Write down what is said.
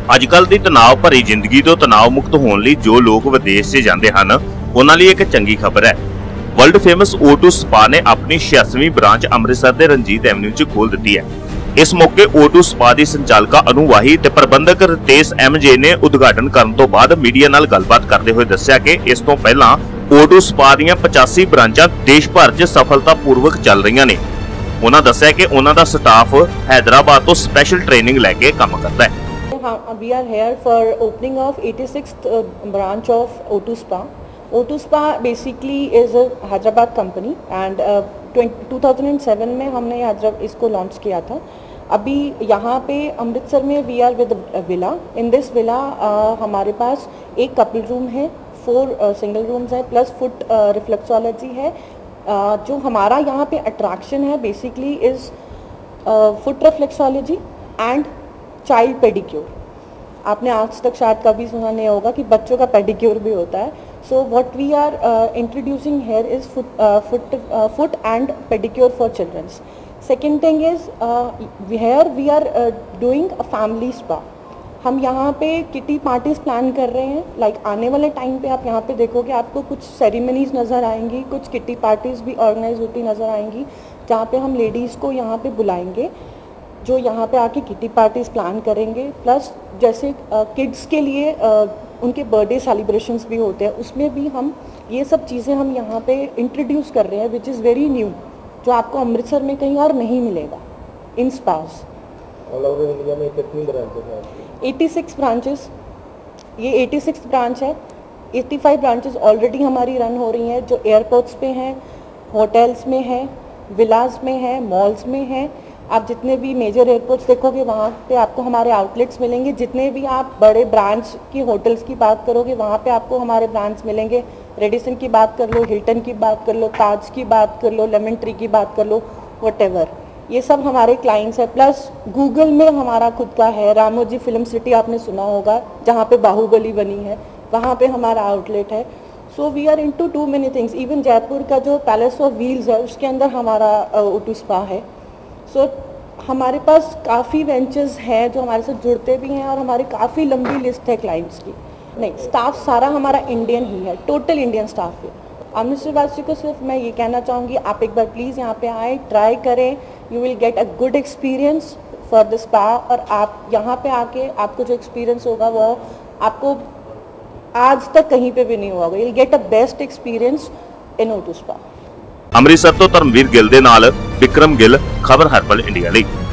अजकल दी तनाव भरी जिंदगी तो तनाव मुक्त होने लई जो लोग विदेश से जाते हैं उन्हां लई एक चंगी खबर है। वर्ल्ड फेमस O2 स्पा ने अपनी 86वीं ब्रांच अमृतसर के रंजीत एवेन्यू च खोल दी है। इस मौके O2 स्पा की संचालका अनुवाही ते प्रबंधक रितेश MJ ने उद्घाटन करने तो बाद मीडिया नाल गलबात करते हुए दस्सिया कि इस तो पहला O2 स्पा दी 85 ब्रांचां देश भर च सफलतापूर्वक चल रही ने। उन्होंने दस्सिया कि उन्हां दा स्टाफ हैदराबाद तो स्पैशल ट्रेनिंग लैके काम करता है। We are here for opening of 86th branch of O2 Spa. O2 Spa basically is a Hyderabad company and 2007 में हमने इसको लॉन्च किया था। अभी यहाँ पे अमृतसर में we are with villa. In this villa हमारे पास एक कपल रूम है, 4 सिंगल रूम्स है प्लस फुट रिफ्लेक्सोलॉजी है। जो हमारा यहाँ पे अट्रैक्शन है basically is foot reflexology and child pedicure. आपने आज तक शायद कभी सुना नहीं होगा कि बच्चों का पेडिक्योर भी होता है। So what we are introducing here is foot and pedicure for childrens. Second thing is here we are doing a family spa. हम यहाँ पे किटी पार्टीज प्लान कर रहे हैं। लाइक आने वाले टाइम पे आप यहाँ पे देखोगे आपको कुछ सेरेमनीज नज़र आएंगी, कुछ किटी पार्टीज भी ऑर्गेनाइज होती नज़र आएंगी जहाँ पे हम लेडीज़ को यहाँ पे बुलाएंगे जो यहाँ पे आके किटी पार्टीज प्लान करेंगे। प्लस जैसे किड्स के लिए उनके बर्थडे सेलिब्रेशंस भी होते हैं, उसमें भी हम ये सब चीज़ें हम यहाँ पे इंट्रोड्यूस कर रहे हैं विच इज़ वेरी न्यू, जो आपको अमृतसर में कहीं और नहीं मिलेगा in spas. All over India में कितनी ब्रांचेस हैं? 86 ब्रांचेस। ये 86 ब्रांच है। 85 ब्रांचेस ऑलरेडी हमारी रन हो रही हैं जो एयरपोर्ट्स पे हैं, होटल्स में हैं, विलास में हैं, मॉल्स में हैं। आप जितने भी मेजर एयरपोर्ट्स देखोगे वहाँ पे आपको हमारे आउटलेट्स मिलेंगे। जितने भी आप बड़े ब्रांच की होटल्स की बात करोगे वहाँ पे आपको हमारे ब्रांच मिलेंगे। रेडिसन की बात कर लो, हिल्टन की बात कर लो, ताज की बात कर लो, लेमन ट्री की बात कर लो, व्हाटएवर, ये सब हमारे क्लाइंट्स हैं। प्लस गूगल में हमारा खुद का है, रामोजी फिल्म सिटी आपने सुना होगा जहाँ पे बाहुबली बनी है, वहाँ पे हमारा आउटलेट है। So we are into too many things. Even Jaipur का जो पैलेस ऑफ व्हील्स है उसके अंदर हमारा O2 स्पा है। सो हमारे पास काफ़ी वेंचर्स हैं जो हमारे साथ जुड़ते भी हैं और हमारी काफ़ी लंबी लिस्ट है क्लाइंट्स की। नहीं, स्टाफ सारा हमारा इंडियन ही है, टोटल इंडियन स्टाफ है। अमृतसर वासी को सिर्फ मैं ये कहना चाहूँगी आप एक बार प्लीज़ यहाँ पे आएँ, ट्राई करें। You will get a good experience for the spa और आप यहाँ पे आके आपको जो एक्सपीरियंस होगा वो आपको आज तक कहीं पे भी नहीं हुआ होगा। You will get a best experience in O2 spa. Amritsar तो धर्मवीर गिल दे नाल विक्रम गिल, खबर हर्बल इंडिया ਲਈ।